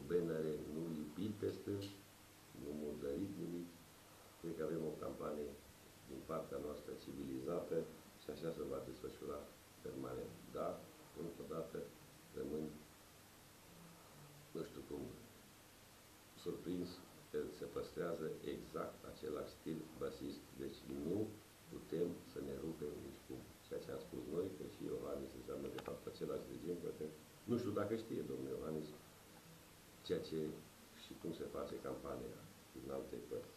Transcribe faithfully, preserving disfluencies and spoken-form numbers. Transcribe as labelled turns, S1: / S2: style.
S1: bannere nu lipit pe stâlp, nu murdărit nimic. Cred că avem o campanie din partea noastră civilizată și așa se va desfășura permanent. Dar, încă o dată, rămân, nu știu cum, surprins că se păstrează exact același stil basist. Deci nu putem să ne rupem nici cum. Ceea ce am spus noi, că și Iohannis înseamnă de fapt același regim, poate, nu știu dacă știe domnul Iohannis ceea ce și cum se face campania din alte părți.